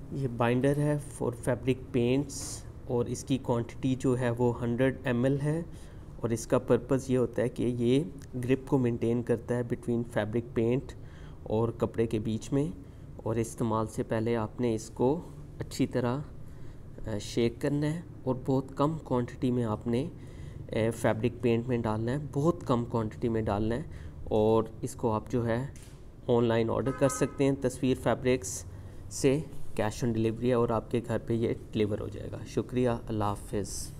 ये बाइंडर है for fabric paints और इसकी क्वांटिटी जो है वो 100 ml है और इसका पर्पज़ ये होता है कि ये ग्रिप को मेंटेन करता है बिटवीन फैब्रिक पेंट और कपड़े के बीच में। और इस्तेमाल से पहले आपने इसको अच्छी तरह शेक करना है और बहुत कम क्वांटिटी में आपने फैब्रिक पेंट में डालना है, बहुत कम क्वांटिटी में डालना है। और इसको आप जो है ऑनलाइन ऑर्डर कर सकते हैं तस्वीर फैब्रिक्स से, कैश ऑन डिलीवरी है और आपके घर पे ये डिलीवर हो जाएगा। शुक्रिया, अल्लाह हाफ़िज़।